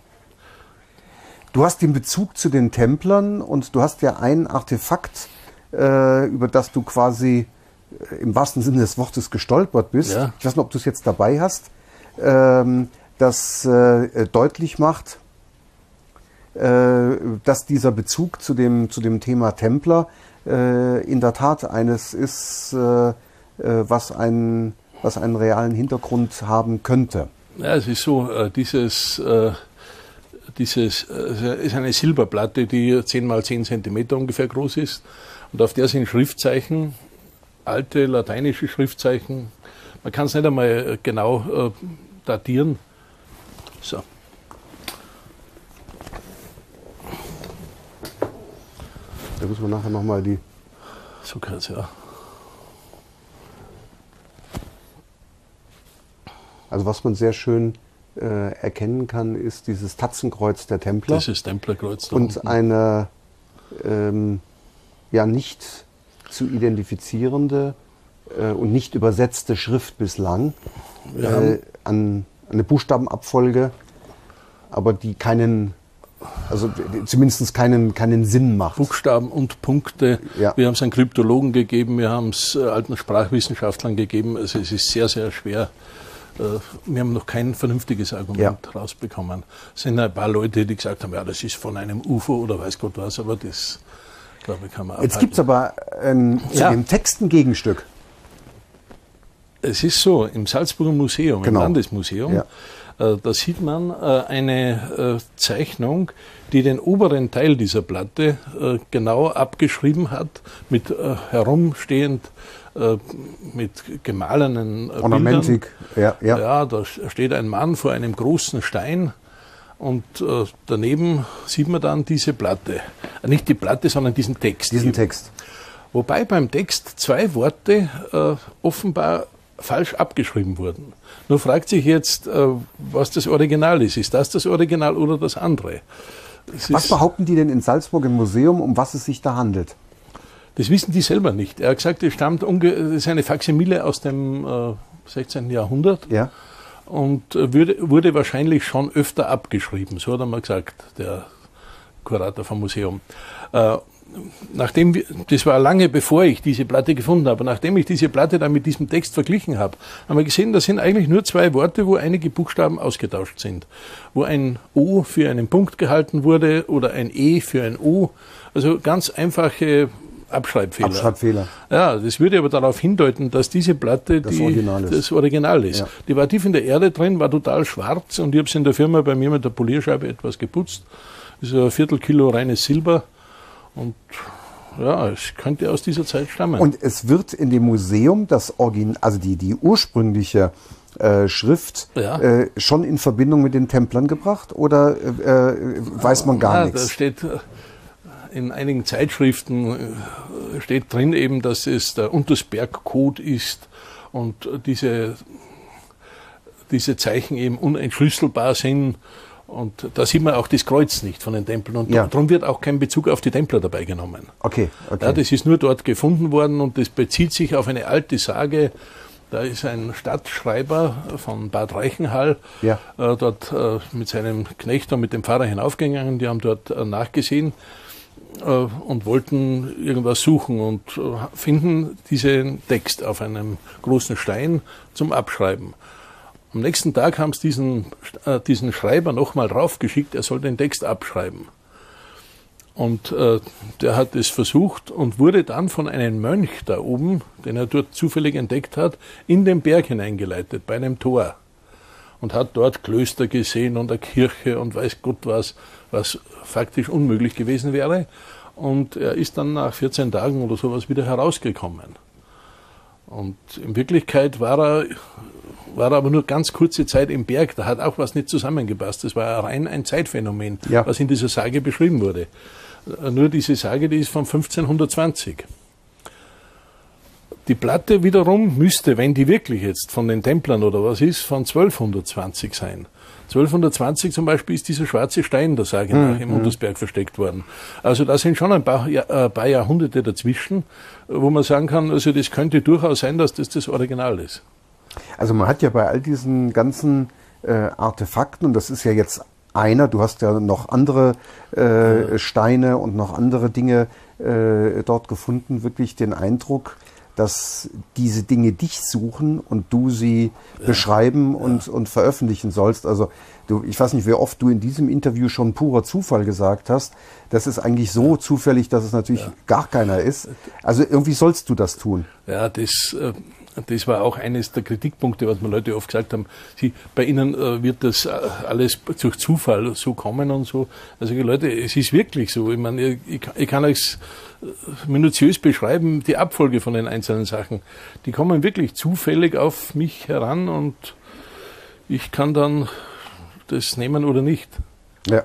du hast den Bezug zu den Templern und du hast ja ein Artefakt, über das du quasi im wahrsten Sinne des Wortes gestolpert bist. Ja. Ich weiß nicht, ob du es jetzt dabei hast, das deutlich macht, dass dieser Bezug zu dem Thema Templer in der Tat eines ist, was einen realen Hintergrund haben könnte. Ja, es ist so, dieses ist eine Silberplatte, die 10 mal 10 Zentimeter ungefähr groß ist. Und auf der sind Schriftzeichen, alte lateinische Schriftzeichen. Man kann es nicht einmal genau datieren. So. Da müssen wir nachher nochmal die... So kann es ja. Also was man sehr schön erkennen kann, ist dieses Tatzenkreuz der Templer. Das ist Templerkreuz. Und eine nicht zu identifizierende und nicht übersetzte Schrift bislang. An eine Buchstabenabfolge, aber die zumindest keinen Sinn macht. Buchstaben und Punkte. Ja. Wir haben es an Kryptologen gegeben, wir haben es alten Sprachwissenschaftlern gegeben. Also es ist sehr, sehr schwer. Wir haben noch kein vernünftiges Argument rausbekommen. Es sind ein paar Leute, die gesagt haben, ja, das ist von einem UFO oder weiß Gott was, aber das, glaube ich, kann man abhalten. Jetzt gibt es aber zu dem Text ein Gegenstück. Es ist so, im Salzburger Museum, im Landesmuseum, da sieht man eine Zeichnung, die den oberen Teil dieser Platte genau abgeschrieben hat, mit herumstehend mit gemahlenen Ornamentik. Bildern. Ja, da steht ein Mann vor einem großen Stein und daneben sieht man dann diese Platte. Nicht die Platte, sondern diesen Text. Wobei beim Text 2 Worte offenbar falsch abgeschrieben wurden. Nur fragt sich jetzt, was das Original ist. Ist das Original oder das andere? Was behaupten die denn in Salzburg im Museum, um was es sich da handelt? Das wissen die selber nicht. Er hat gesagt, es ist eine Faksimile aus dem 16. Jahrhundert und wurde wahrscheinlich schon öfter abgeschrieben. So hat er mal gesagt, der Kurator vom Museum. Das war lange bevor ich diese Platte gefunden habe, nachdem ich diese Platte dann mit diesem Text verglichen habe, haben wir gesehen, das sind eigentlich nur 2 Worte, wo einige Buchstaben ausgetauscht sind. Wo ein O für einen Punkt gehalten wurde oder ein E für ein O. Also ganz einfache Abschreibfehler. Ja, das würde aber darauf hindeuten, dass diese Platte das Original ist. Ja. Die war tief in der Erde drin, war total schwarz und ich habe es in der Firma bei mir mit der Polierscheibe etwas geputzt. Das ist ein Viertelkilo reines Silber. Und ja, es könnte aus dieser Zeit stammen. Und es wird in dem Museum die ursprüngliche Schrift schon in Verbindung mit den Templern gebracht oder weiß man gar nichts? Da steht in einigen Zeitschriften steht drin eben, dass es der Untersberg-Code ist und diese Zeichen eben unentschlüsselbar sind. Und da sieht man auch das Kreuz nicht von den Templern. Und darum wird auch kein Bezug auf die Templer dabei genommen. Okay. Ja, das ist nur dort gefunden worden und das bezieht sich auf eine alte Sage. Da ist ein Stadtschreiber von Bad Reichenhall dort mit seinem Knecht und mit dem Pfarrer hinaufgegangen. Die haben dort nachgesehen und wollten irgendwas suchen und finden diesen Text auf einem großen Stein zum Abschreiben. Am nächsten Tag haben sie diesen Schreiber nochmal draufgeschickt, er soll den Text abschreiben. Und der hat es versucht und wurde dann von einem Mönch da oben, den er dort zufällig entdeckt hat, in den Berg hineingeleitet, bei einem Tor. Und hat dort Klöster gesehen und eine Kirche und weiß Gott was faktisch unmöglich gewesen wäre. Und er ist dann nach 14 Tagen oder sowas wieder herausgekommen. Und in Wirklichkeit war er aber nur ganz kurze Zeit im Berg, da hat auch was nicht zusammengepasst. Das war rein ein Zeitphänomen, was in dieser Sage beschrieben wurde. Nur diese Sage, die ist von 1520. Die Platte wiederum müsste, wenn die wirklich jetzt von den Templern oder was ist, von 1220 sein. 1220 zum Beispiel ist dieser schwarze Stein der Sage nach im Untersberg versteckt worden. Also da sind schon ein paar Jahrhunderte dazwischen, wo man sagen kann, also das könnte durchaus sein, dass das Original ist. Also man hat ja bei all diesen ganzen Artefakten, und das ist ja jetzt einer, du hast ja noch andere Steine und noch andere Dinge dort gefunden, wirklich den Eindruck, dass diese Dinge dich suchen und du sie beschreiben und veröffentlichen sollst. Also ich weiß nicht, wie oft du in diesem Interview schon purer Zufall gesagt hast. Das ist eigentlich so zufällig, dass es natürlich gar keiner ist. Also irgendwie sollst du das tun. Ja, das war auch eines der Kritikpunkte, was mir Leute oft gesagt haben. Bei Ihnen wird das alles durch Zufall so kommen und so. Also Leute, es ist wirklich so. Ich meine, ich kann euch minutiös beschreiben, die Abfolge von den einzelnen Sachen. Die kommen wirklich zufällig auf mich heran und ich kann dann das nehmen oder nicht. Ja.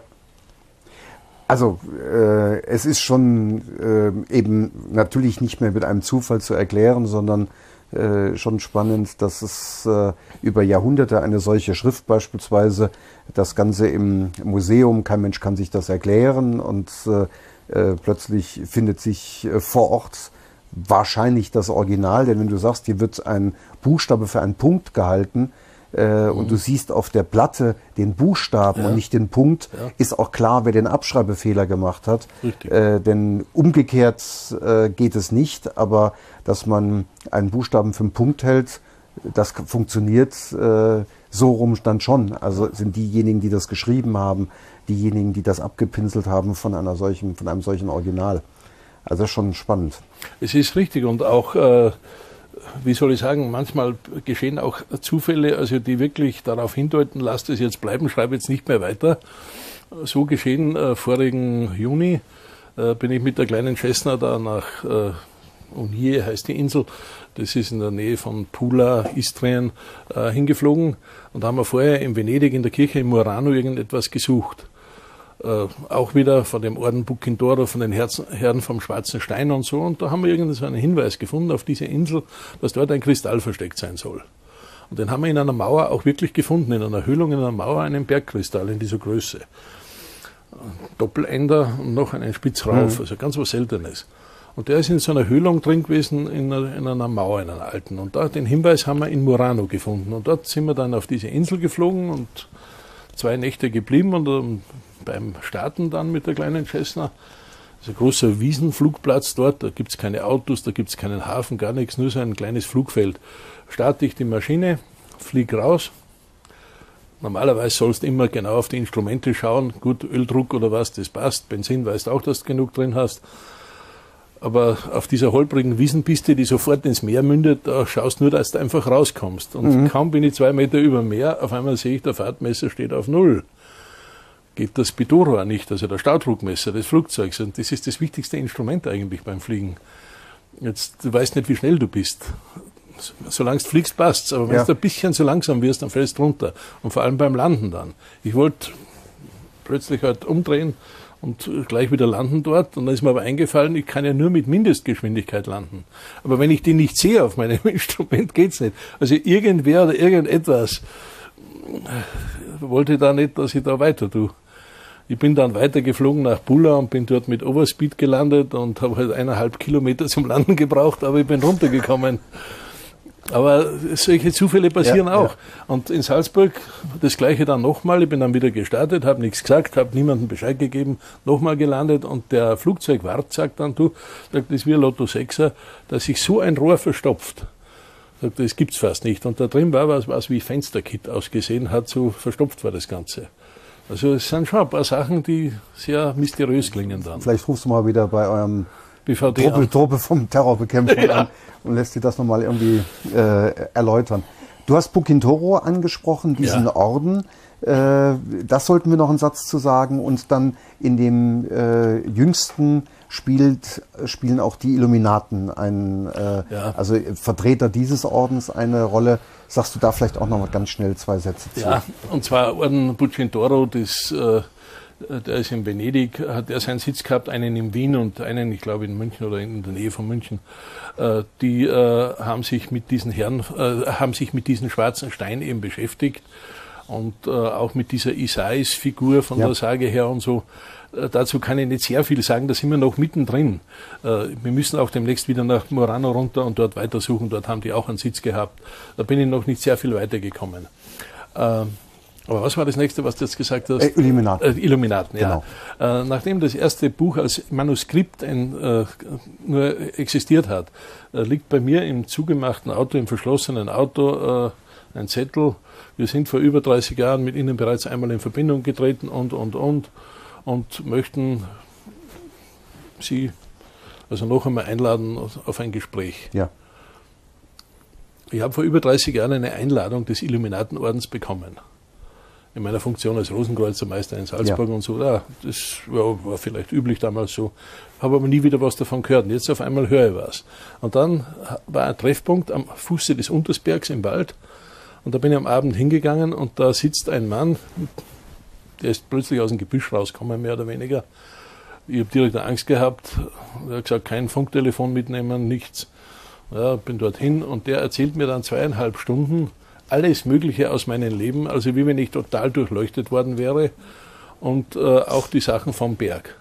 Also es ist schon eben natürlich nicht mehr mit einem Zufall zu erklären, sondern schon spannend, dass es über Jahrhunderte eine solche Schrift beispielsweise, das Ganze im Museum, kein Mensch kann sich das erklären und plötzlich findet sich vor Ort wahrscheinlich das Original, denn wenn du sagst, hier wird ein Buchstabe für einen Punkt gehalten und du siehst auf der Platte den Buchstaben und nicht den Punkt, ist auch klar, wer den Abschreibefehler gemacht hat. Denn umgekehrt geht es nicht, aber dass man einen Buchstaben für einen Punkt hält, das funktioniert so rum dann schon. Also sind diejenigen, die das geschrieben haben, diejenigen, die das abgepinselt haben von einem solchen Original. Also schon spannend. Es ist richtig und auch, wie soll ich sagen, manchmal geschehen auch Zufälle, also die wirklich darauf hindeuten, lasst es jetzt bleiben, schreibe jetzt nicht mehr weiter. So geschehen vorigen Juni, bin ich mit der kleinen Cessna da nach Unije, heißt die Insel, das ist in der Nähe von Pula, Istrien, hingeflogen und haben wir vorher in Venedig in der Kirche in Murano irgendetwas gesucht. Auch wieder von dem Orden Bucindoro, von den Herren vom Schwarzen Stein und so. Und da haben wir irgendwie so einen Hinweis gefunden auf diese Insel, dass dort ein Kristall versteckt sein soll. Und den haben wir in einer Mauer auch wirklich gefunden, in einer Höhlung in einer Mauer, einen Bergkristall in dieser Größe. Doppelender und noch einen Spitz rauf, also ganz was Seltenes. Und der ist in so einer Höhlung drin gewesen, in einer Mauer, in einer alten. Und da den Hinweis haben wir in Murano gefunden. Und dort sind wir dann auf diese Insel geflogen und 2 Nächte geblieben und beim Starten dann mit der kleinen Cessna, das ist ein großer Wiesenflugplatz dort, da gibt es keine Autos, da gibt es keinen Hafen, gar nichts, nur so ein kleines Flugfeld. Starte ich die Maschine, fliege raus. Normalerweise sollst du immer genau auf die Instrumente schauen, gut, Öldruck oder was, das passt, Benzin weißt auch, dass du genug drin hast. Aber auf dieser holprigen Wiesenpiste, die sofort ins Meer mündet, da schaust du nur, dass du einfach rauskommst. Und kaum bin ich 2 Meter über dem Meer, auf einmal sehe ich, der Fahrtmesser steht auf 0. Geht das Pitot-Rohr nicht, also der Staudruckmesser des Flugzeugs. Und das ist das wichtigste Instrument eigentlich beim Fliegen. Jetzt, du weißt nicht, wie schnell du bist. Solange du fliegst, passt's. Aber wenn du ein bisschen zu langsam wirst, dann fällst du runter. Und vor allem beim Landen dann. Ich wollte plötzlich halt umdrehen und gleich wieder landen dort. Und dann ist mir aber eingefallen, ich kann ja nur mit Mindestgeschwindigkeit landen. Aber wenn ich die nicht sehe auf meinem Instrument, geht's nicht. Also irgendwer oder irgendetwas wollte da nicht, dass ich da weiter tue. Ich bin dann weitergeflogen nach Bulla und bin dort mit Overspeed gelandet und habe halt 1,5 Kilometer zum Landen gebraucht, aber ich bin runtergekommen. Aber solche Zufälle passieren auch. Ja. Und in Salzburg das Gleiche dann nochmal. Ich bin dann wieder gestartet, habe nichts gesagt, habe niemandem Bescheid gegeben, nochmal gelandet und der Flugzeugwart sagt dann, das ist wie ein Lotto 6er, dass sich so ein Rohr verstopft. Sagt, das gibt's fast nicht. Und da drin war was wie Fensterkit ausgesehen hat, so verstopft war das Ganze. Also es sind schon ein paar Sachen, die sehr mysteriös klingen dann. Vielleicht rufst du mal wieder bei eurem Truppe vom Terrorbekämpfung an und lässt dir das nochmal irgendwie erläutern. Du hast Bucintoro angesprochen, diesen Orden. Das sollten wir noch einen Satz zu sagen. Und dann in dem jüngsten spielen auch die Illuminaten, also Vertreter dieses Ordens, eine Rolle. Sagst du da vielleicht auch noch mal ganz schnell 2 Sätze zu? Ja, und zwar Orden Bucintoro, der ist in Venedig, hat er seinen Sitz gehabt, einen in Wien und einen, ich glaube, in München oder in der Nähe von München. Die haben sich mit diesen Herren, haben sich mit diesem schwarzen Stein eben beschäftigt und auch mit dieser Isais-Figur von der Sage her und so. Dazu kann ich nicht sehr viel sagen, da sind wir noch mittendrin. Wir müssen auch demnächst wieder nach Murano runter und dort weitersuchen. Dort haben die auch einen Sitz gehabt. Da bin ich noch nicht sehr viel weitergekommen. Aber was war das nächste, was du jetzt gesagt hast? Illuminaten. Illuminaten, ja. Genau. Nachdem das erste Buch als Manuskript nur existiert hat, liegt bei mir im zugemachten Auto, im verschlossenen Auto, ein Zettel. Wir sind vor über 30 Jahren mit Ihnen bereits einmal in Verbindung getreten und möchten Sie also noch einmal einladen auf ein Gespräch. Ja. Ich habe vor über 30 Jahren eine Einladung des Illuminatenordens bekommen. In meiner Funktion als Rosenkreuzermeister in Salzburg und so. Ja, das war vielleicht üblich damals so. Habe aber nie wieder was davon gehört. Und jetzt auf einmal höre ich was. Und dann war ein Treffpunkt am Fuße des Untersbergs im Wald. Und da bin ich am Abend hingegangen und da sitzt ein Mann, der ist plötzlich aus dem Gebüsch rausgekommen, mehr oder weniger. Ich habe direkt Angst gehabt. Er hat gesagt, kein Funktelefon mitnehmen, nichts. Ja, bin dorthin und der erzählt mir dann 2,5 Stunden alles Mögliche aus meinem Leben, also wie wenn ich total durchleuchtet worden wäre und auch die Sachen vom Berg.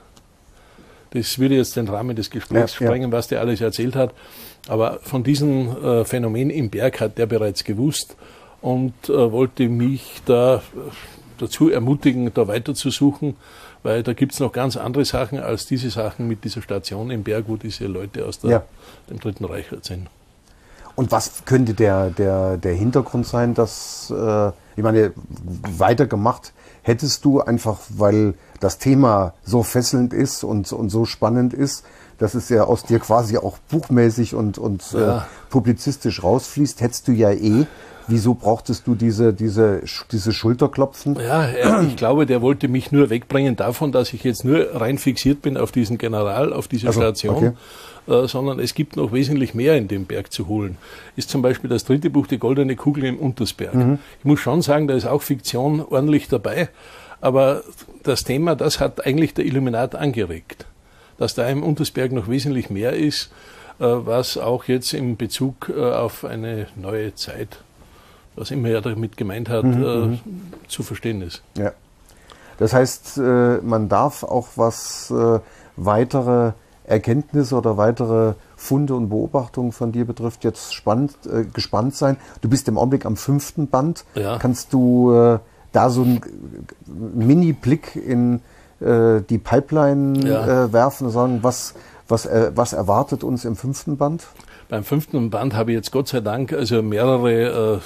Das würde jetzt den Rahmen des Gesprächs sprengen, was der alles erzählt hat. Aber von diesem Phänomen im Berg hat der bereits gewusst und wollte mich da dazu ermutigen, da weiterzusuchen, weil da gibt es noch ganz andere Sachen als diese Sachen mit dieser Station im Berg, wo diese Leute aus dem Dritten Reich sind. Und was könnte der Hintergrund sein, dass, ich meine, weitergemacht hättest du einfach, weil das Thema so fesselnd ist und so spannend ist, dass es ja aus dir quasi auch buchmäßig und publizistisch rausfließt, hättest du ja Wieso brauchtest du diese Schulterklopfen? Ja, ich glaube, der wollte mich nur wegbringen davon, dass ich jetzt nur rein fixiert bin auf diesen General, auf diese Station, sondern es gibt noch wesentlich mehr in dem Berg zu holen. Ist zum Beispiel das 3. Buch, die Goldene Kugel im Untersberg. Ich muss schon sagen, da ist auch Fiktion ordentlich dabei, aber das Thema, das hat eigentlich der Illuminat angeregt. Dass da im Untersberg noch wesentlich mehr ist, was auch jetzt in Bezug auf eine neue Zeit, was immer er damit gemeint hat, zu verstehen ist. Ja. Das heißt, man darf auch, was weitere Erkenntnisse oder weitere Funde und Beobachtungen von dir betrifft, jetzt gespannt sein. Du bist im Augenblick am 5. Band. Ja. Kannst du da so einen Mini-Blick in die Pipeline werfen und sagen, was erwartet uns im 5. Band? Beim 5. Band habe ich jetzt Gott sei Dank also mehrere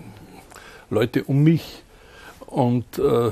Leute um mich und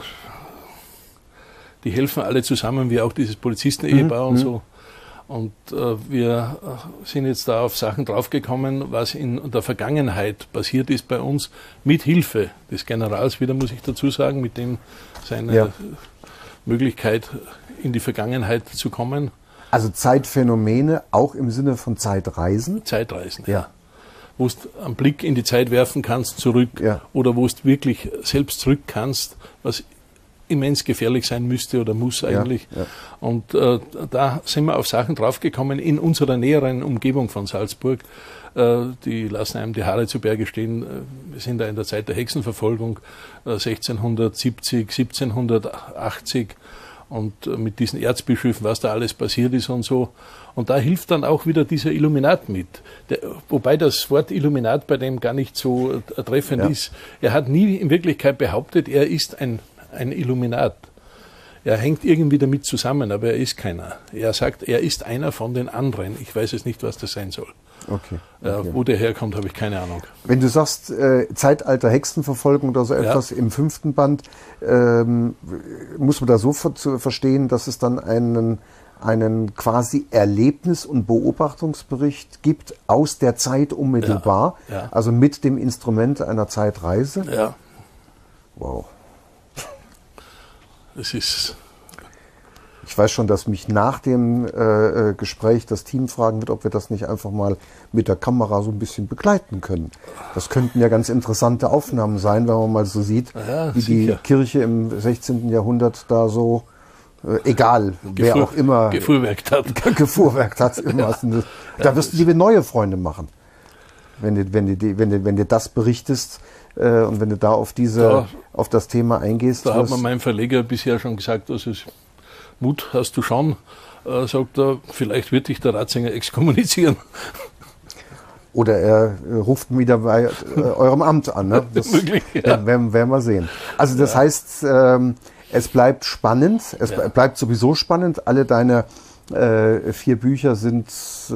die helfen alle zusammen, wie auch dieses Polizisten-Ehepaar und so. Und wir sind jetzt da auf Sachen draufgekommen, was in der Vergangenheit passiert ist bei uns, mit Hilfe des Generals, wieder muss ich dazu sagen, mit dem seine Möglichkeit in die Vergangenheit zu kommen. Also Zeitphänomene auch im Sinne von Zeitreisen? Zeitreisen, ja. Wo du einen Blick in die Zeit werfen kannst, zurück, oder wo du wirklich selbst zurück kannst, was immens gefährlich sein müsste oder muss eigentlich. Ja, ja. Und da sind wir auf Sachen draufgekommen in unserer näheren Umgebung von Salzburg. Die lassen einem die Haare zu Berge stehen. Wir sind da in der Zeit der Hexenverfolgung 1670, 1780 und mit diesen Erzbischöfen, was da alles passiert ist und so. Und da hilft dann auch wieder dieser Illuminat mit. Wobei das Wort Illuminat bei dem gar nicht so treffend ist. Er hat nie in Wirklichkeit behauptet, er ist ein Illuminat. Er hängt irgendwie damit zusammen, aber er ist keiner. Er sagt, er ist einer von den anderen. Ich weiß es nicht, was das sein soll. Okay. Wo der herkommt, habe ich keine Ahnung. Wenn du sagst, Zeitalter Hexenverfolgung oder so etwas im 5. Band, muss man da so verstehen, dass es dann einen quasi Erlebnis- und Beobachtungsbericht gibt aus der Zeit unmittelbar, also mit dem Instrument einer Zeitreise? Ja. Wow. Es ist... Ich weiß schon, dass mich nach dem Gespräch das Team fragen wird, ob wir das nicht einfach mal mit der Kamera so ein bisschen begleiten können. Das könnten ja ganz interessante Aufnahmen sein, wenn man mal so sieht, wie die Kirche im 16. Jahrhundert da so, egal, wer auch immer, gefuhrwerkt hat. Da wirst du liebe neue Freunde machen, wenn du das berichtest. Und wenn du da auf das Thema eingehst. Da hat mir mein Verleger bisher schon gesagt, dass es Mut hast du schon, sagt er, vielleicht wird dich der Ratzinger exkommunizieren. Oder er ruft wieder bei eurem Amt an. Ne? Das möglich, ja. werden wir sehen. Also das heißt, es bleibt spannend, bleibt sowieso spannend. Alle deine 4 Bücher sind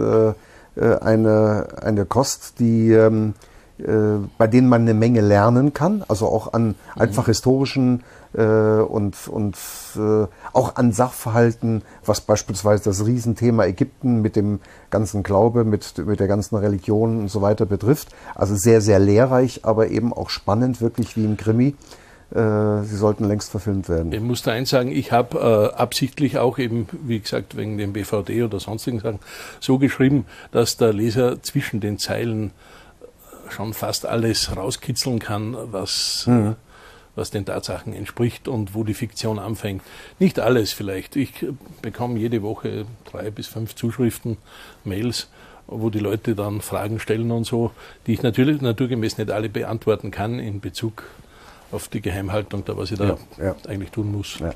eine Kost, die bei denen man eine Menge lernen kann, also auch an einfach historischen und auch an Sachverhalten, was beispielsweise das Riesenthema Ägypten mit dem ganzen Glaube, mit der ganzen Religion und so weiter betrifft. Also sehr, sehr lehrreich, aber eben auch spannend, wirklich wie ein Krimi. Sie sollten längst verfilmt werden. Ich muss da eins sagen, ich habe absichtlich auch eben, wie gesagt, wegen dem BVD oder sonstigen Sachen, so geschrieben, dass der Leser zwischen den Zeilen schon fast alles rauskitzeln kann, was den Tatsachen entspricht und wo die Fiktion anfängt. Nicht alles vielleicht. Ich bekomme jede Woche 3 bis 5 Zuschriften, Mails, wo die Leute dann Fragen stellen und so, die ich natürlich naturgemäß nicht alle beantworten kann in Bezug auf die Geheimhaltung, da was ich da eigentlich tun muss. Ja.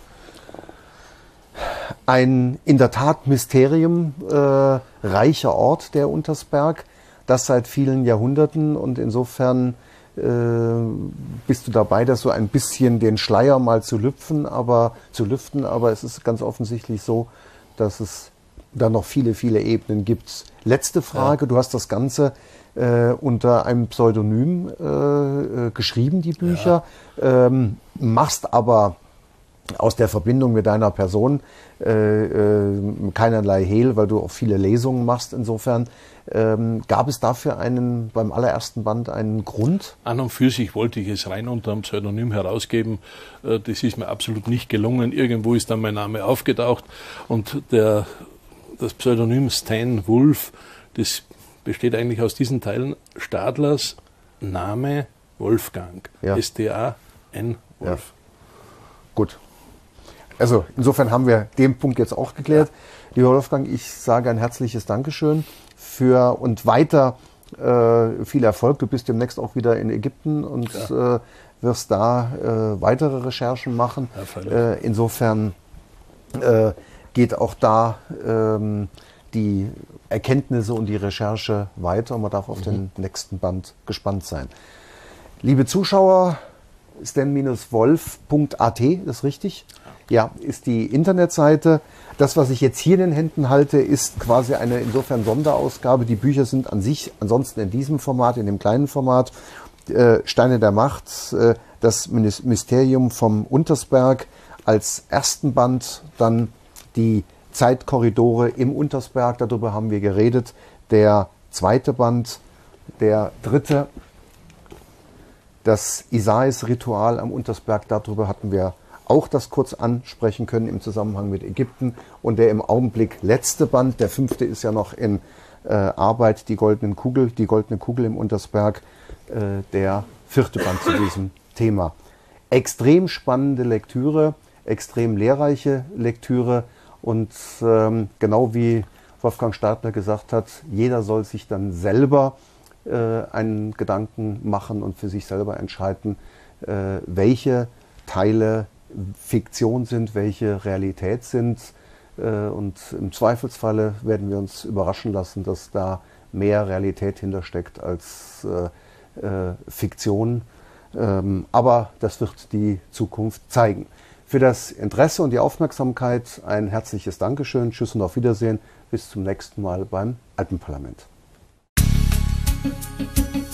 Ein in der Tat mysteriumreicher Ort, der Untersberg. Das seit vielen Jahrhunderten und insofern bist du dabei, das so ein bisschen den Schleier mal zu lüften, aber es ist ganz offensichtlich so, dass es da noch viele, viele Ebenen gibt. Letzte Frage, du hast das Ganze unter einem Pseudonym geschrieben, die Bücher, machst aber aus der Verbindung mit deiner Person keinerlei Hehl, weil du auch viele Lesungen machst. Insofern gab es dafür beim allerersten Band einen Grund? An und für sich wollte ich es rein unter einem Pseudonym herausgeben. Das ist mir absolut nicht gelungen. Irgendwo ist dann mein Name aufgetaucht und das Pseudonym Stan Wulf, das besteht eigentlich aus diesen Teilen. Stadlers Name Wolfgang. S-T-A-N Wolf. Ja. Gut. Also insofern haben wir den Punkt jetzt auch geklärt. Lieber Wolfgang, ich sage ein herzliches Dankeschön und weiter viel Erfolg. Du bist demnächst auch wieder in Ägypten und wirst da weitere Recherchen machen. Ja, insofern geht auch da die Erkenntnisse und die Recherche weiter und man darf auf den nächsten Band gespannt sein. Liebe Zuschauer, stan-wolf.at, ist richtig? Ja, ist die Internetseite. Das, was ich jetzt hier in den Händen halte, ist quasi eine insofern Sonderausgabe. Die Bücher sind an sich ansonsten in diesem Format, in dem kleinen Format. Steine der Macht, das Mysterium vom Untersberg als ersten Band, dann die Zeitkorridore im Untersberg, darüber haben wir geredet. Der zweite Band, der dritte, das Isais-Ritual am Untersberg, darüber hatten wir auch das kurz ansprechen können im Zusammenhang mit Ägypten. Und der im Augenblick letzte Band, der 5. ist ja noch in Arbeit, die goldene Kugel im Untersberg, der 4. Band zu diesem Thema. extrem spannende Lektüre, extrem lehrreiche Lektüre und genau wie Wolfgang Stadler gesagt hat, jeder soll sich dann selber einen Gedanken machen und für sich selber entscheiden, welche Teile Fiktion sind, welche Realität sind. Und im Zweifelsfalle werden wir uns überraschen lassen, dass da mehr Realität hintersteckt als Fiktion. Aber das wird die Zukunft zeigen. Für das Interesse und die Aufmerksamkeit ein herzliches Dankeschön. Tschüss und auf Wiedersehen. Bis zum nächsten Mal beim Alpenparlament.